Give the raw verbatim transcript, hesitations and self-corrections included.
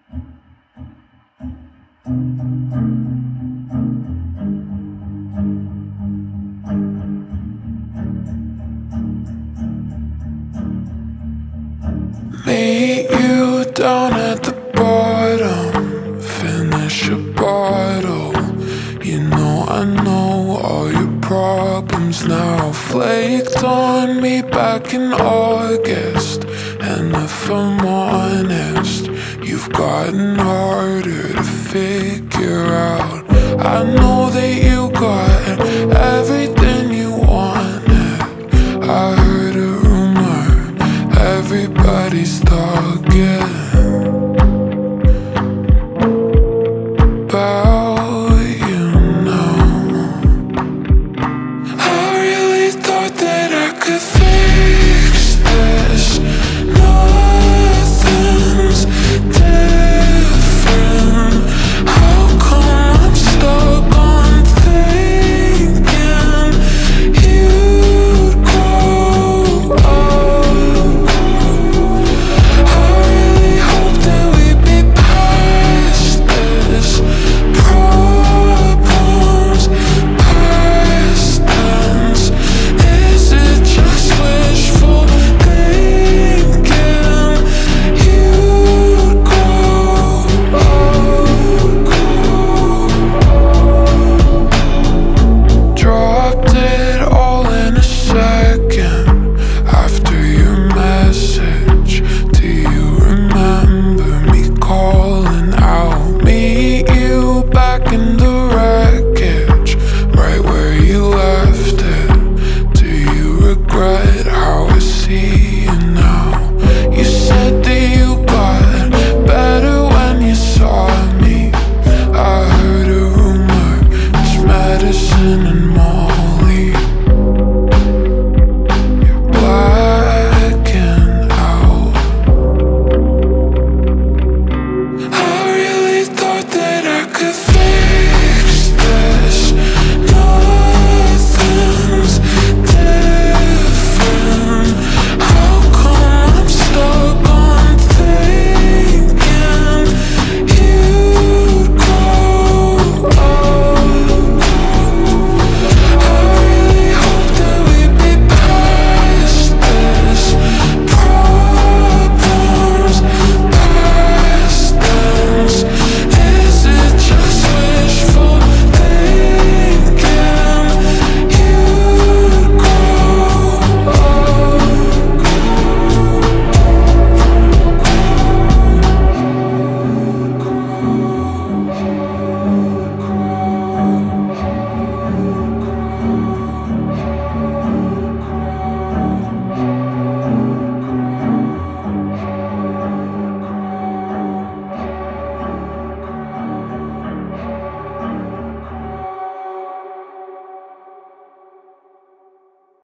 Meet you down at the bottom, finish a bottle. You know I know all your problems now. Flaked on me back in August, and if I'm honest, you've gotten harder to figure out. I know that you got everything you wanted. I heard a rumor, everybody's talking.